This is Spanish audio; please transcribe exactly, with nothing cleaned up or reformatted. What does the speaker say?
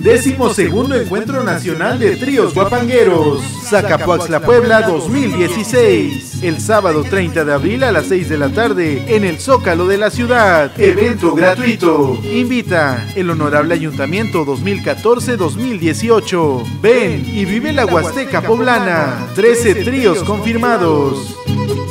Décimo segundo Encuentro Nacional de Tríos Guapangueros, Zacapuaxtla, Puebla dos mil dieciséis. El sábado treinta de abril a las seis de la tarde en el Zócalo de la ciudad. Evento gratuito. Invita el Honorable Ayuntamiento dos mil catorce dos mil dieciocho. Ven y vive la Huasteca poblana. trece tríos confirmados.